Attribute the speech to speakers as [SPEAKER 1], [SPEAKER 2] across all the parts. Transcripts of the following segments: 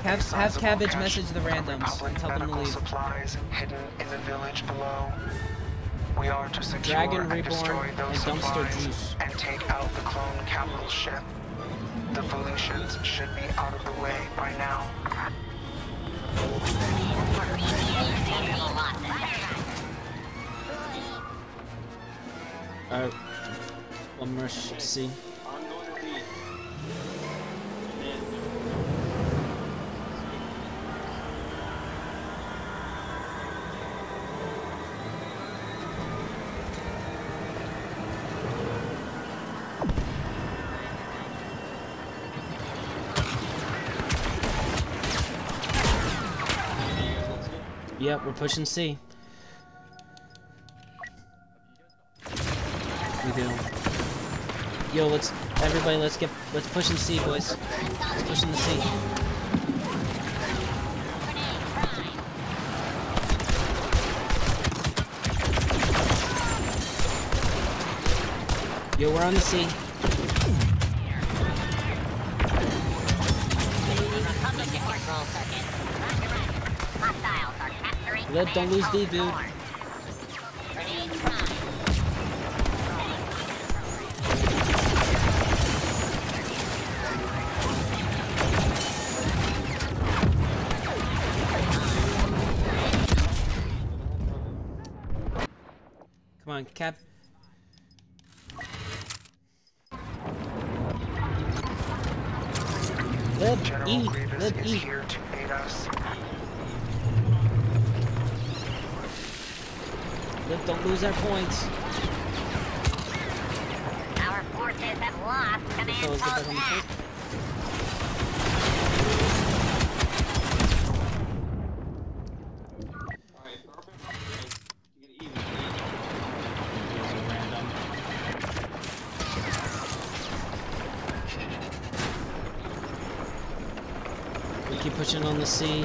[SPEAKER 1] Have Cabbage message the randoms and tell them to leave.
[SPEAKER 2] Supplies hidden in the village below. We are to secure
[SPEAKER 1] Dragon
[SPEAKER 2] and
[SPEAKER 1] Reborn
[SPEAKER 2] destroy
[SPEAKER 1] and
[SPEAKER 2] those
[SPEAKER 1] Dumpster
[SPEAKER 2] supplies
[SPEAKER 1] Juice.
[SPEAKER 2] and take out the clone capital ship. The Felicians should be out of the way by now.
[SPEAKER 1] Alright. One more C. Yep, we're pushing C. We do. Yo, let's push in C, boys. Let's push in the C. Yo, we're on the C. Lib, don't lose D, dude. Come on, Cap. Lib, E. Lib, E.
[SPEAKER 2] Here to aid us.
[SPEAKER 1] Lib, don't lose our points.
[SPEAKER 3] Our forces have lost command post F.
[SPEAKER 1] We keep pushing on the C.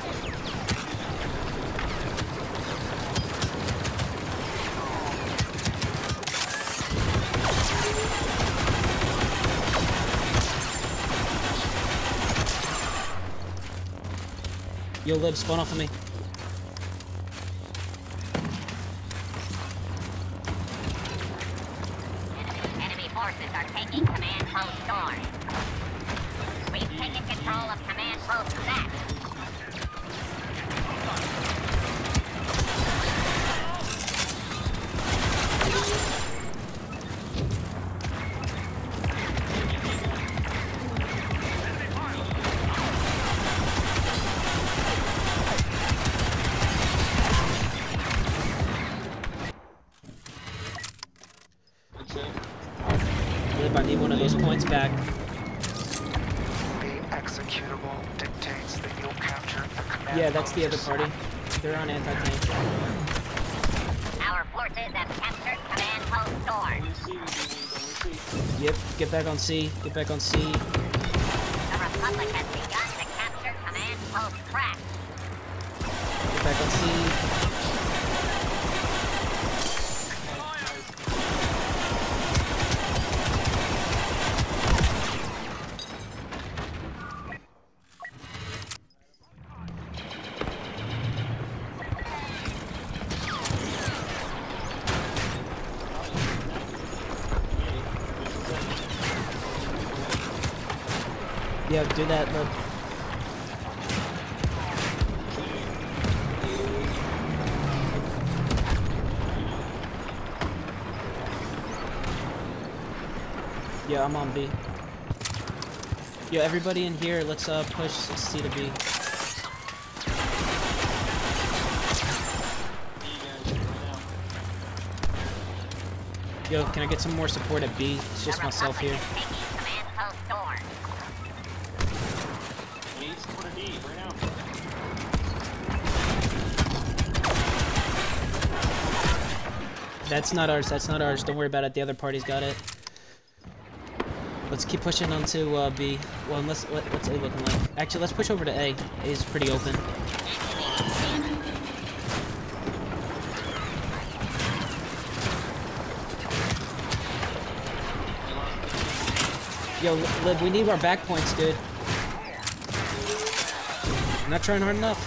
[SPEAKER 1] Yo, Lib, spawn off of me.
[SPEAKER 3] Enemy forces are taking command post Storm. We've taken control of command post Z.
[SPEAKER 1] Lib, I need one of those points back.
[SPEAKER 2] The executable dictates that you'll capture the command
[SPEAKER 1] Yeah, that's the other
[SPEAKER 2] post.
[SPEAKER 1] party. They're on anti-tank.
[SPEAKER 3] Our forces have captured command post Storm.
[SPEAKER 1] Yep, get back on C. Get back on C.
[SPEAKER 3] The Republic has begun to capture command post Crack.
[SPEAKER 1] Get back on C. Yeah, do that, look. Yeah, I'm on B. Yo, everybody in here, let's push C to B. Yo, can I get some more support at B? It's just myself here. That's not ours, that's not ours. Don't worry about it, the other party's got it. Let's keep pushing onto B. Well, what's A looking like? Actually, let's push over to A. A is pretty open. Yo, Lib, we need our back points, dude. I'm not trying hard enough.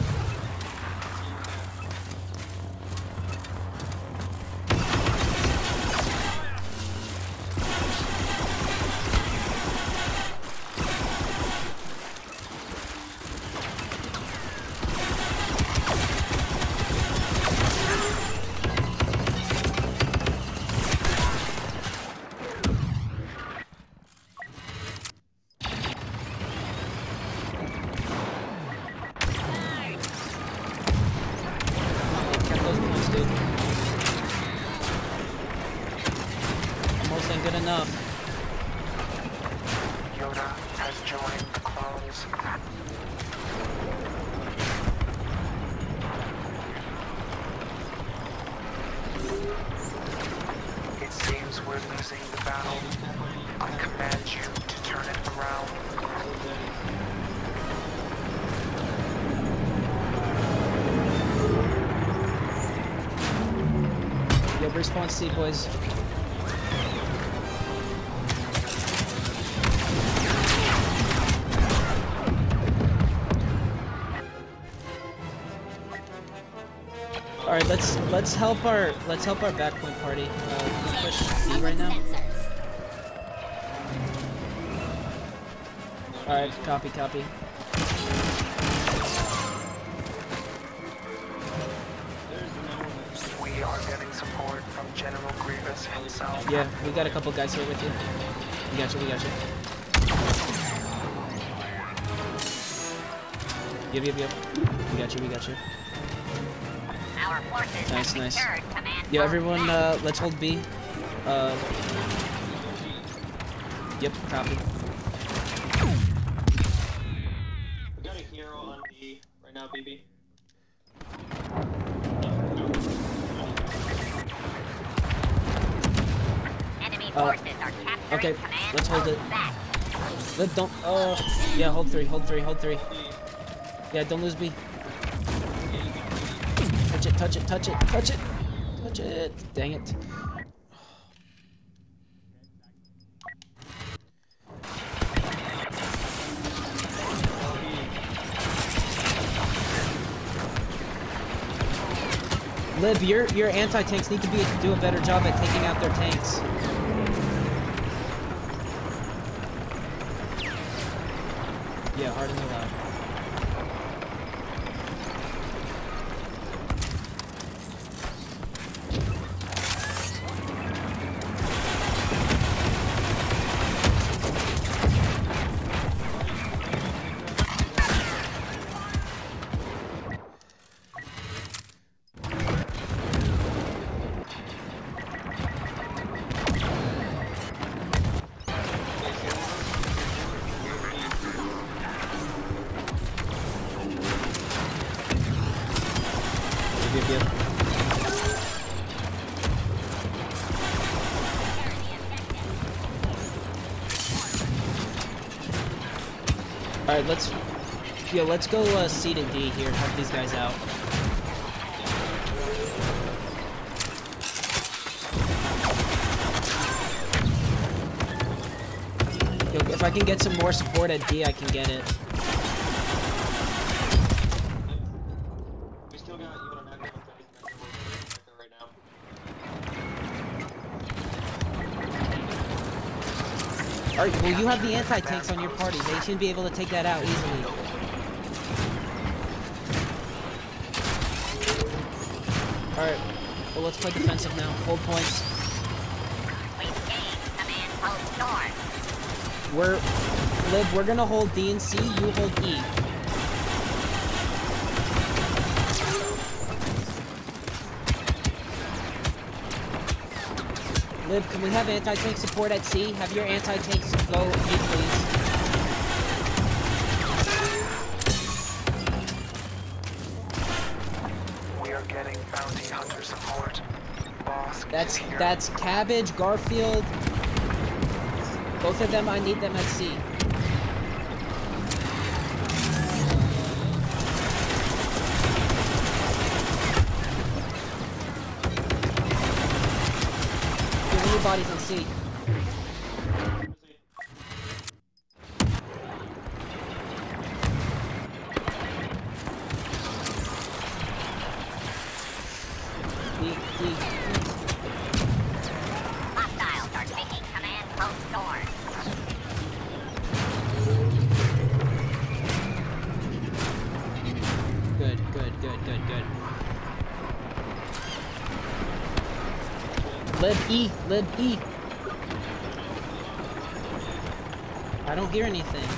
[SPEAKER 1] Respawn C, boys. All right, let's help our backpoint party. Push B right now. All right, copy.
[SPEAKER 2] We are getting support from General Grievous himself.
[SPEAKER 1] Yeah, we got a couple guys here with you. We got you. Yep. We got you.
[SPEAKER 3] Our forces
[SPEAKER 1] Nice.
[SPEAKER 3] secured command
[SPEAKER 1] Yeah,
[SPEAKER 3] post
[SPEAKER 1] everyone,
[SPEAKER 3] back.
[SPEAKER 1] let's hold B. Yep, copy.
[SPEAKER 4] We got a hero on D right now, BB.
[SPEAKER 3] Enemy forces are capturing
[SPEAKER 1] Okay,
[SPEAKER 3] command
[SPEAKER 1] let's hold
[SPEAKER 3] post
[SPEAKER 1] it.
[SPEAKER 3] back.
[SPEAKER 1] Yeah, hold three. Yeah, don't lose B. Touch it. Dang it. Lib, your anti-tanks need to do a better job at taking out their tanks. Yeah, hard and loud. Alright, let's go C to D here, help these guys out. Yo, if I can get some more support at D, I can get it.
[SPEAKER 4] We still got even an active right now.
[SPEAKER 1] Alright, well you have the anti-tanks on your party. They should be able to take that out easily. Alright, well let's play defensive now. Hold points.
[SPEAKER 3] We've gained command post north.
[SPEAKER 1] We're gonna hold D and C, you hold E. Lib, can we have anti-tank support at C? Have your anti-tanks go E, please.
[SPEAKER 2] We are getting bounty hunter support. Boss
[SPEAKER 1] That's
[SPEAKER 2] is here.
[SPEAKER 1] that's Cabbage, Garfield. Both of them, I need them at C. Give me bodies on C.
[SPEAKER 3] Hostiles are taking command post Storm.
[SPEAKER 1] Good. Lib E. I don't hear anything.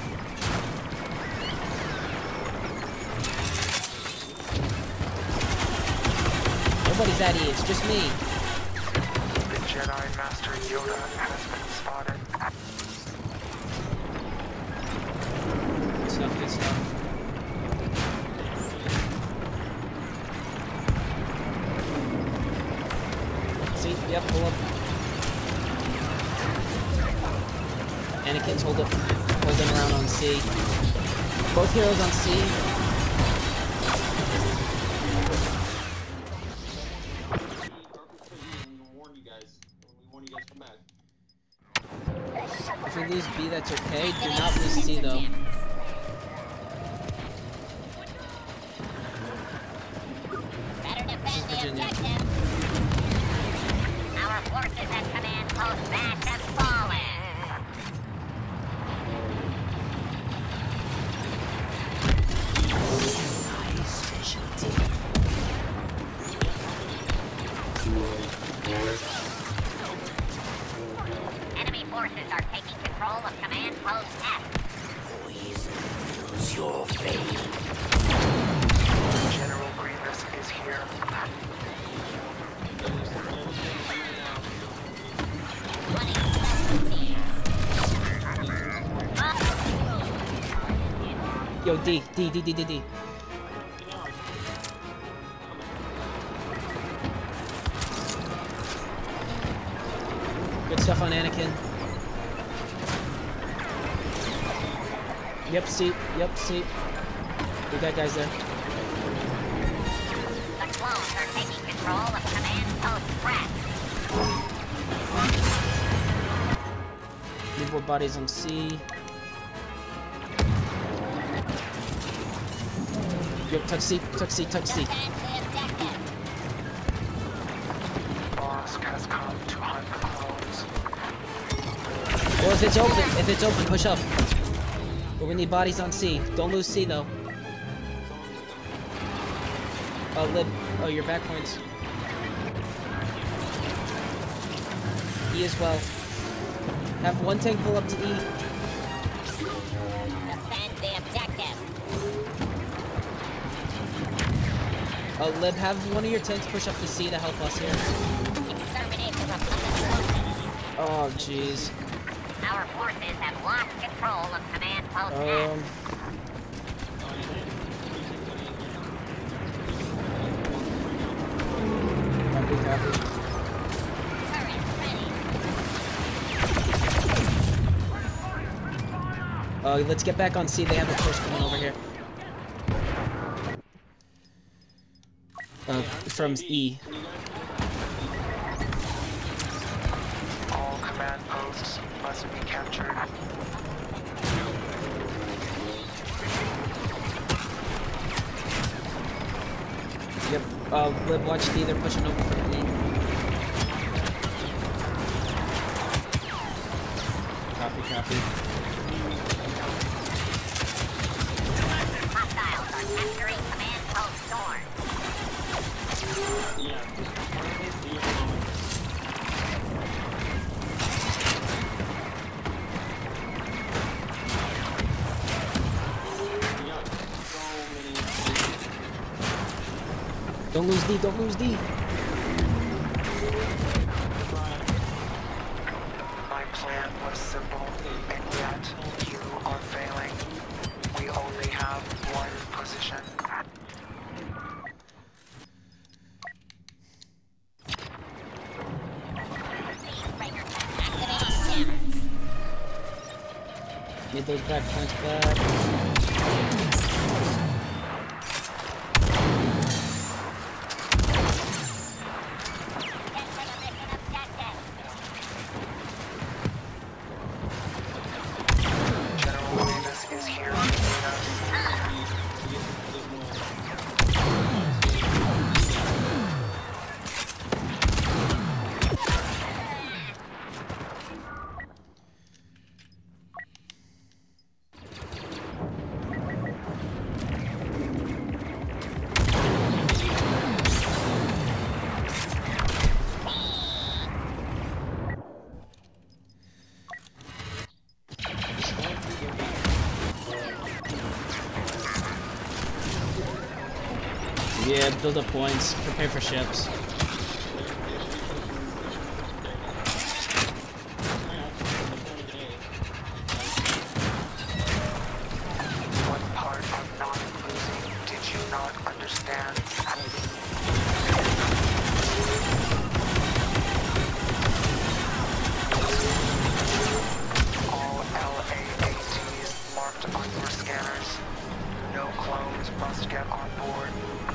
[SPEAKER 1] Nobody's at E, it's just me.
[SPEAKER 2] The Jedi Master Yoda has been spotted.
[SPEAKER 1] Good stuff. See? Yep, pull up. Anakin's holding around on C. Both heroes on C. If we lose B, that's okay. Do not lose C, though.
[SPEAKER 3] Better defend the
[SPEAKER 1] Virginia.
[SPEAKER 3] objective. Our forces at command post Bash have fallen. Enemy forces are taking control of command post F.
[SPEAKER 2] General Grievous is here.
[SPEAKER 1] Yo, D. Good stuff on Anakin. Yep, C. We got guys there.
[SPEAKER 3] The clones are taking control of command post Brett.
[SPEAKER 1] Need more bodies on C. Yep, touch C.
[SPEAKER 3] Defend the objective.
[SPEAKER 2] Bosk has come to hunt the clones.
[SPEAKER 1] Well, if it's open, push up. But we need bodies on C. Don't lose C, though. Oh, Lib. Oh, your back points. E as well. Have one tank pull up to E.
[SPEAKER 3] Defend the objective.
[SPEAKER 1] Oh, Lib, have one of your tanks push up to C to help us here.
[SPEAKER 3] Exterminate the Republic forces.
[SPEAKER 1] Oh, jeez.
[SPEAKER 3] Our forces have lost control of command post F.
[SPEAKER 1] Copy.
[SPEAKER 3] Turret ready.
[SPEAKER 1] Let's get back on C. They have a push coming over here. From E.
[SPEAKER 2] All command posts must be captured.
[SPEAKER 1] Yep. Lib, watch D. They're pushing over from E. Copy.
[SPEAKER 3] Hostiles are capturing command post Storm.
[SPEAKER 1] Don't lose D.
[SPEAKER 2] My plan was simple, and yet you are failing. We only have one position.
[SPEAKER 1] Need those back points back.
[SPEAKER 2] General Grievous is here to aid us.
[SPEAKER 1] Yeah, build up points. Prepare for ships.
[SPEAKER 2] What part of not losing did you not understand? All LAATs marked on your scanners. No clones must get on board.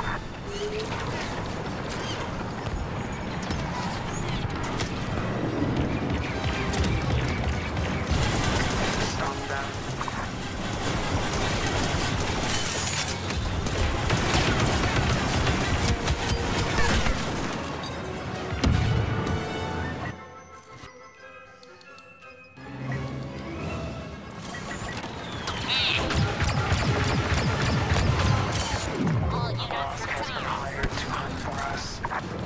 [SPEAKER 2] Stop them.
[SPEAKER 3] All units
[SPEAKER 2] Boss has been hired to hunt for us.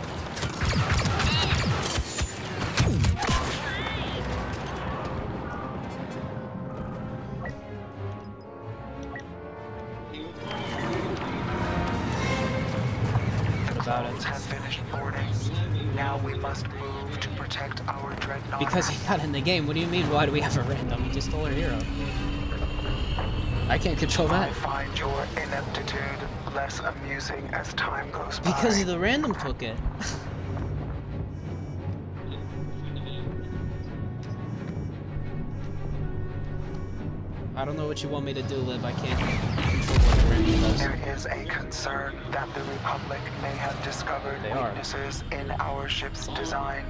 [SPEAKER 1] What about
[SPEAKER 2] Clones
[SPEAKER 1] it?
[SPEAKER 2] have finished boarding. Now we must move to protect our dreadnought.
[SPEAKER 1] Because he got in the game. What do you mean? Why do we have a random? He just stole our hero. I can't control
[SPEAKER 2] I
[SPEAKER 1] that.
[SPEAKER 2] find your ineptitude less amusing as time goes by.
[SPEAKER 1] Because the random took it. I don't know what you want me to do, Lib. I can't control what the random does.
[SPEAKER 2] There is a concern that the Republic may have discovered
[SPEAKER 1] They are.
[SPEAKER 2] weaknesses in our ship's design.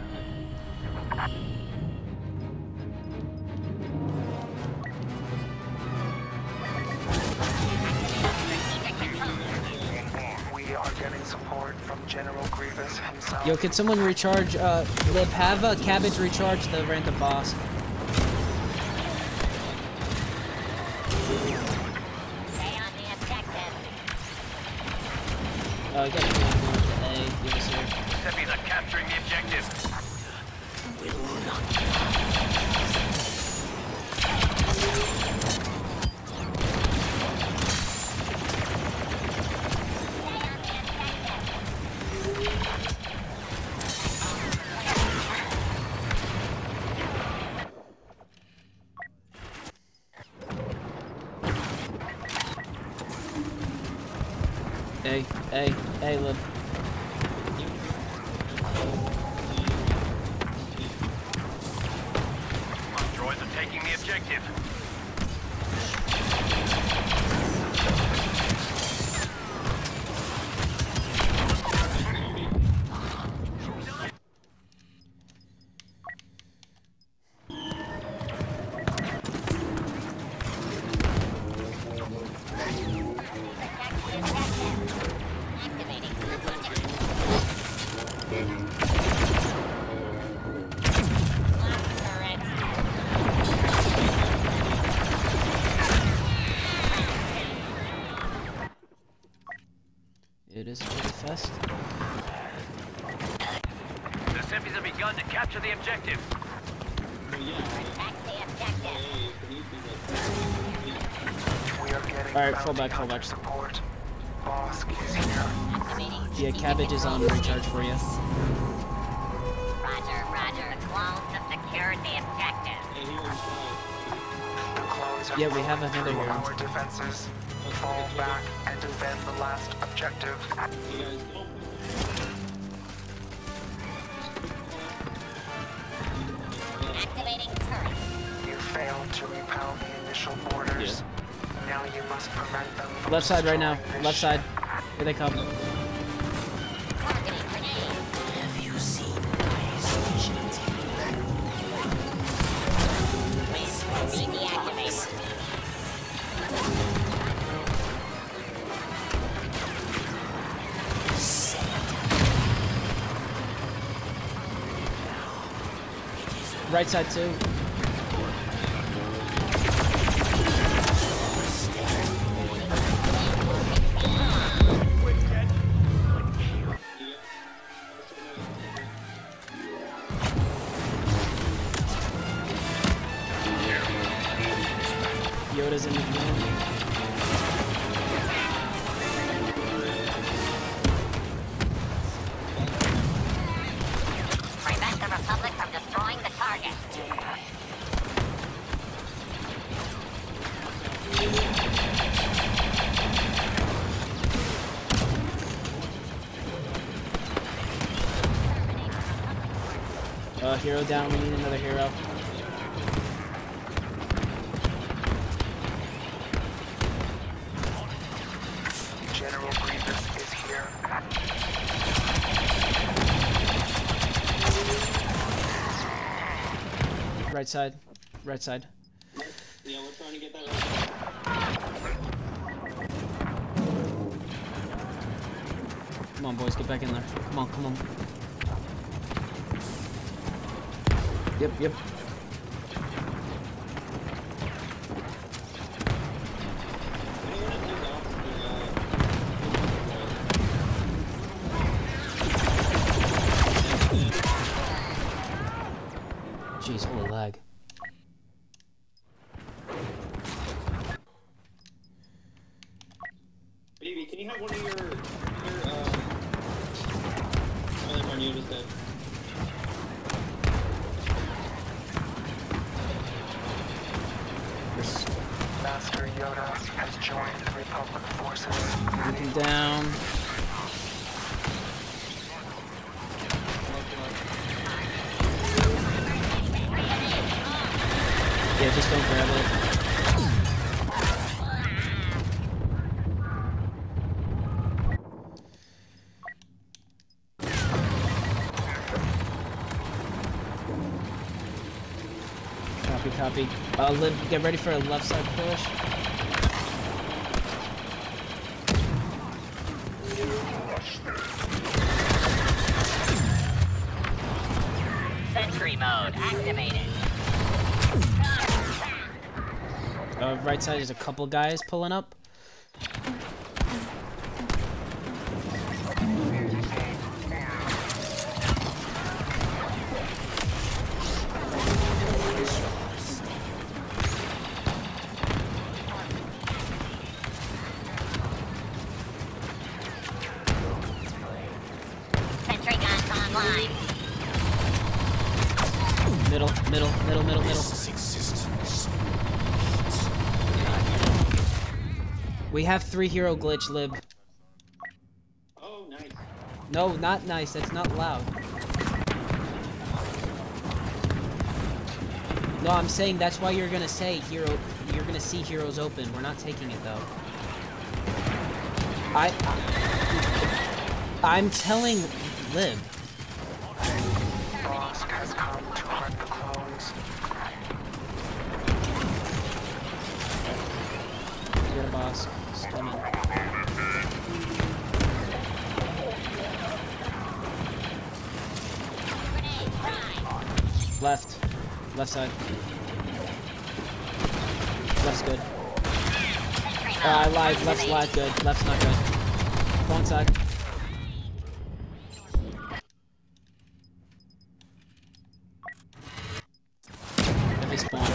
[SPEAKER 2] We are getting support from General Grievous himself.
[SPEAKER 1] Yo, can someone recharge, Lib, have Cabbage recharge the random boss.
[SPEAKER 3] stay on the objective.
[SPEAKER 1] I got A. Give us here.
[SPEAKER 5] Seppies are capturing the objective.
[SPEAKER 1] A, Lib.
[SPEAKER 5] Droids are taking the objective.
[SPEAKER 3] Activating
[SPEAKER 1] It is pretty fast.
[SPEAKER 5] The Seppies have begun to capture the objective.
[SPEAKER 3] Protect the objective.
[SPEAKER 2] We are getting
[SPEAKER 1] Alright, fall
[SPEAKER 2] bounty
[SPEAKER 1] back, fall
[SPEAKER 2] hunter
[SPEAKER 1] back.
[SPEAKER 2] support. Boss is here.
[SPEAKER 3] Activating
[SPEAKER 1] Yeah, Cabbage is on recharge for you.
[SPEAKER 3] Roger, roger. The clones have secured the objective.
[SPEAKER 2] The clones have
[SPEAKER 1] Yeah, we have
[SPEAKER 2] broken
[SPEAKER 1] another
[SPEAKER 2] through
[SPEAKER 1] hero.
[SPEAKER 2] our defenses. Fall back and defend the last objective.
[SPEAKER 3] Activating turret.
[SPEAKER 2] You failed to repel the initial boarders. Now you must prevent them from
[SPEAKER 1] Left side right now.
[SPEAKER 2] destroying this
[SPEAKER 1] Left side.
[SPEAKER 2] ship.
[SPEAKER 1] Here they come.
[SPEAKER 3] Targeting grenade.
[SPEAKER 6] Have you seen my sufficiency?
[SPEAKER 3] Speed deactivated.
[SPEAKER 1] Right side too. Yoda's in the game.
[SPEAKER 3] Republic from destroying the target.
[SPEAKER 1] Hero down. We need another hero.
[SPEAKER 2] General Grievous is here.
[SPEAKER 1] Right side. Right side.
[SPEAKER 4] Yeah, we're trying to get that right.
[SPEAKER 1] Come on, boys. Get back in there. Come on, come on. Yep, yep. Jeez, holy lag.
[SPEAKER 4] Baby, can you have one of your other one you just did?
[SPEAKER 2] Master Yoda has joined the Republic forces.
[SPEAKER 1] Looking down. Yeah, just don't grab it. Copy, copy. Get ready for a left side push.
[SPEAKER 3] Sentry mode activated.
[SPEAKER 1] Right side, there's a couple guys pulling up.
[SPEAKER 3] Sentry guns online.
[SPEAKER 1] Middle. We have 3 hero glitch, Lib.
[SPEAKER 4] Oh, nice.
[SPEAKER 1] No, not nice. That's not loud. No, I'm saying that's why you're gonna say hero. You're gonna see heroes open. We're not taking it though. I'm telling Lib.
[SPEAKER 2] Boss has come to hunt the clones.
[SPEAKER 1] Get a boss. Coming. Left. Left side. Left's good. I lied. Left's not good. Left's not good. Wrong side. Let me spawn.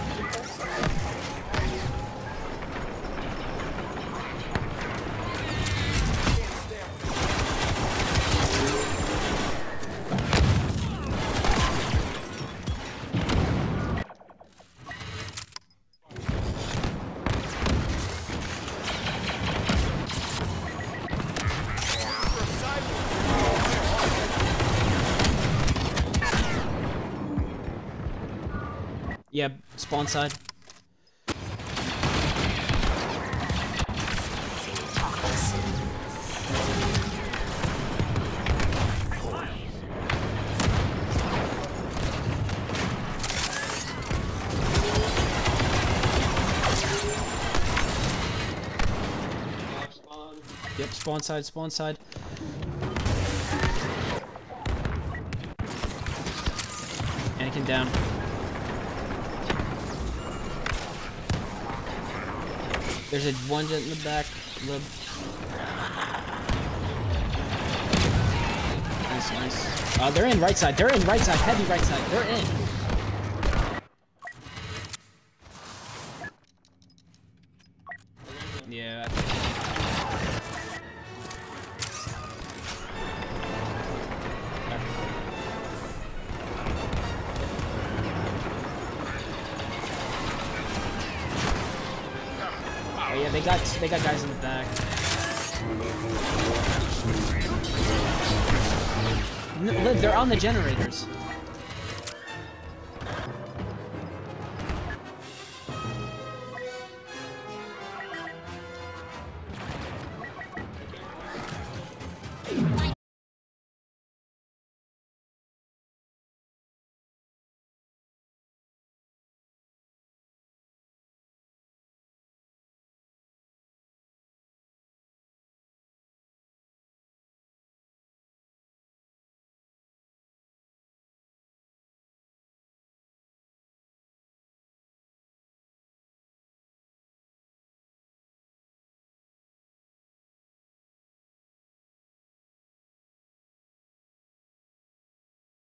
[SPEAKER 1] Yeah, spawn side.
[SPEAKER 4] Spawn.
[SPEAKER 1] Yep, spawn side, spawn side. Anakin down. There's a one in the back. Lib. Nice, nice. Oh, they're in right side. They're in right side. Heavy right side. They're in. Yeah. they got guys in the back. No, look, they're on the generators.